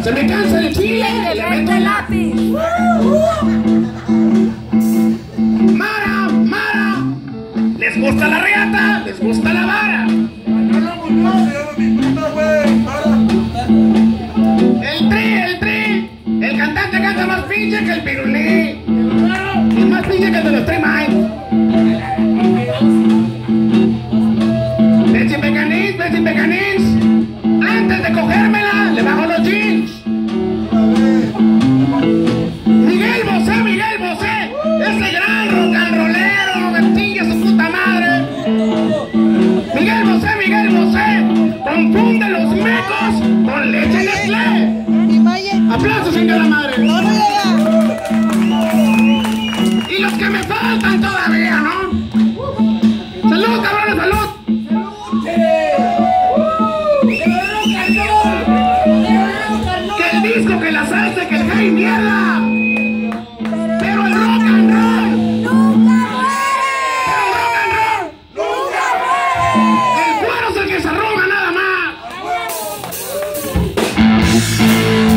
Se me cansa el chile y le meto el lápiz. Mara, Mara, les gusta la riata, les gusta la vara. El tri, el cantante canta más pinche que el pirulí. Y más pinche que el de los Three Miles. Betsy Pecanins, antes de cogérmela, le bajo los jeans. Miguel Bosé, ese gran rock and rollero que tingue su puta madre. Miguel Bosé, confunde los mecos con leche Nestlé. Aplausos en cada madre. Y los que me faltan todavía, ¿no? Salud, cabrones, salud. Que el disco, que la salsa, que el hey mierda. Pero el rock and roll nunca muere. El cuero es el que se arruga nada más.